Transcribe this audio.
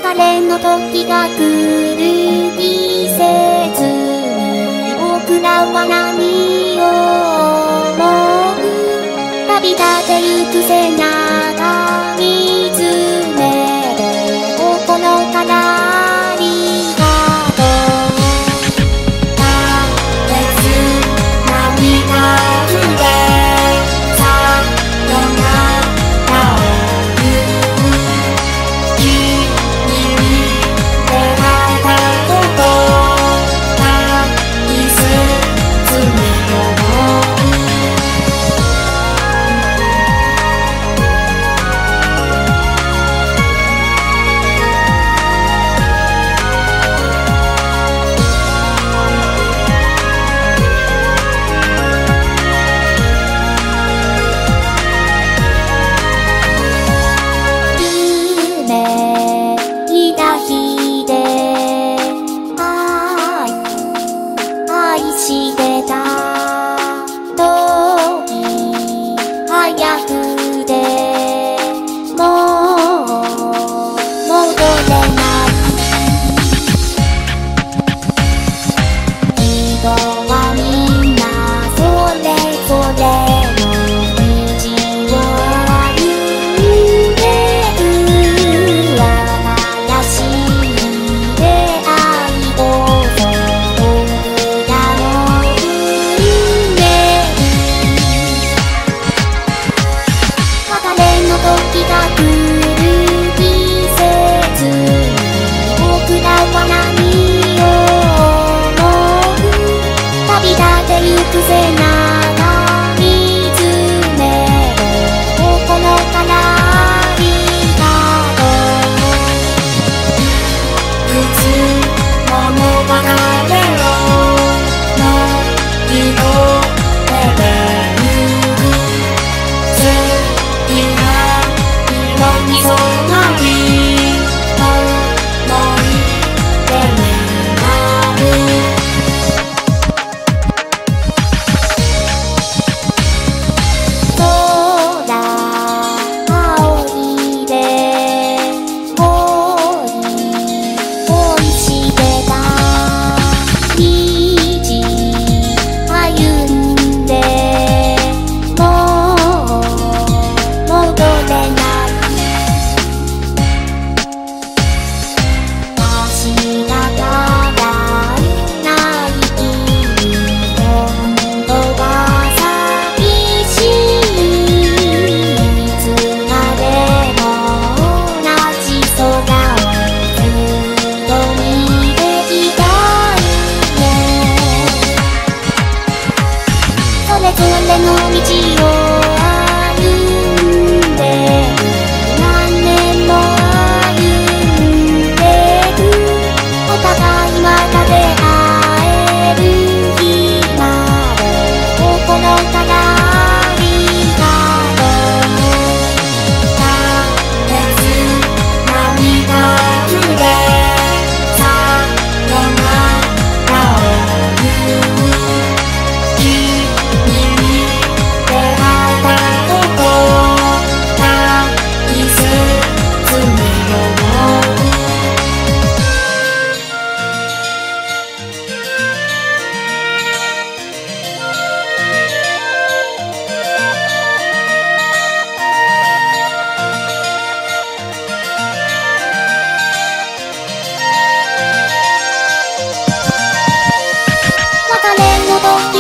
別れの時が来る季節に僕らは何を思う。旅立てゆく背中見つめて心からありがとう。絶な港でさよならを言う。君に出会えたこと大切に思う。してた時早くてもう戻れない。人はみんなそれぞれの道を歩んでる。新しい出会いこそ時が来る季節に僕らは何を思う。旅立てゆく背中見つめて心からありがとう。いつもの別れの色でみそなり思い出になる。空青いで恋してた道歩んでもう戻れない。それぞれの道を歩んで何年も歩んでく。お互いまた出会える日まで心からありがとう。絶な港でさよならを言う。別れの時